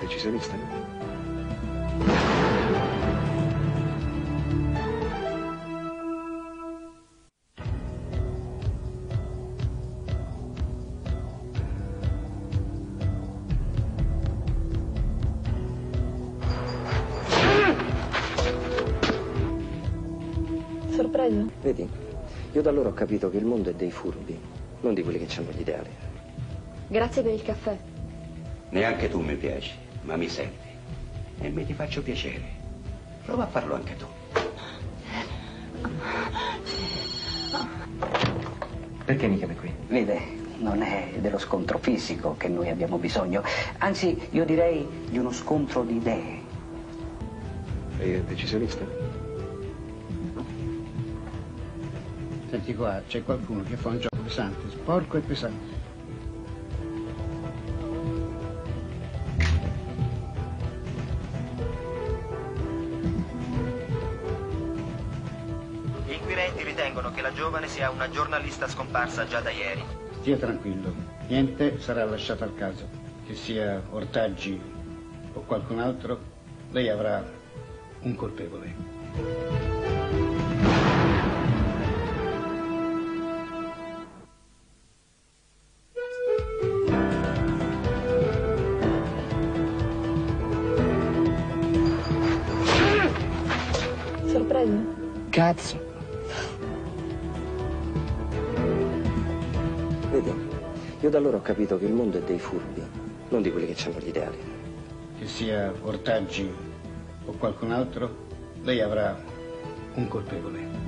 decisionista? Sorpreso? Vedi, io da allora ho capito che il mondo è dei furbi, non di quelli che hanno gli ideali. Grazie per il caffè. Neanche tu mi piaci, ma mi senti. E me ti faccio piacere. Prova a farlo anche tu. Perché mi chiami qui? Vede, non è dello scontro fisico che noi abbiamo bisogno, anzi, io direi di uno scontro di idee. Sei decisionista? Senti qua, c'è qualcuno che fa un gioco pesante, sporco e pesante. Gli inquirenti ritengono che la giovane sia una giornalista scomparsa già da ieri. Stia tranquillo, niente sarà lasciato al caso. Che sia Ortaggi o qualcun altro, lei avrà un colpevole. Sorpreso? Cazzo! Vedi, io da allora ho capito che il mondo è dei furbi, non di quelli che hanno gli ideali. Che sia Ortaggi o qualcun altro, lei avrà un colpevole.